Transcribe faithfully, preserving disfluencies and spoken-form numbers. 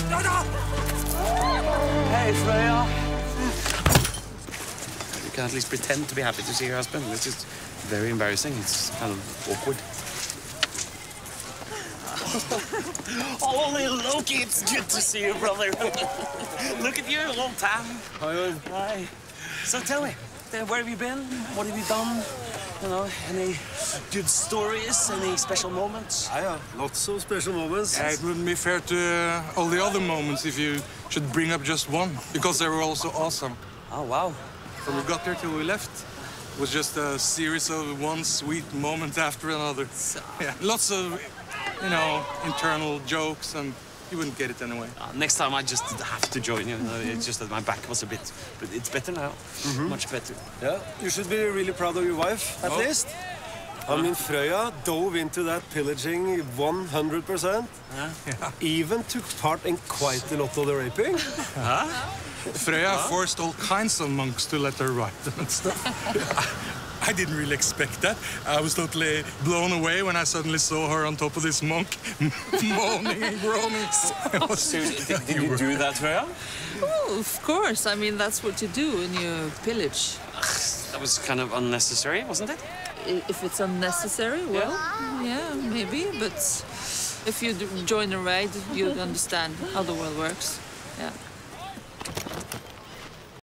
Hey, Freya. You can at least pretend to be happy to see your husband. It's just very embarrassing. It's kind of awkward. Holy Loki, it's good to see you, brother. Look at you, long time. Hi. Hi. So tell me, where have you been? What have you done? You know, any good stories? Any special moments? Yeah, yeah. Lots of special moments. Yeah, it wouldn't be fair to uh, all the other moments if you should bring up just one, because they were also awesome. Oh, wow. From we got there till we left, it was just a series of one sweet moment after another. So... Yeah, lots of, you know, internal jokes, and you wouldn't get it anyway. Uh, next time I just have to join you. you know, it's just that my back was a bit, but it's better now. Mm-hmm. Much better. Yeah, you should be really proud of your wife, at oh. least. I mean, Freya dove into that pillaging one hundred percent. Huh? Yeah. Even took part in quite a lot of the raping. Huh? Freya huh? forced all kinds of monks to let her ride them and stuff. I didn't really expect that. I was totally blown away when I suddenly saw her on top of this monk, moaning and groaning. Seriously, did, did you do that, Freya? Oh, of course. I mean, that's what you do when you pillage. That was kind of unnecessary, wasn't it? If it's unnecessary, well, yeah, maybe. But if you join a raid, you'll understand how the world works. Yeah.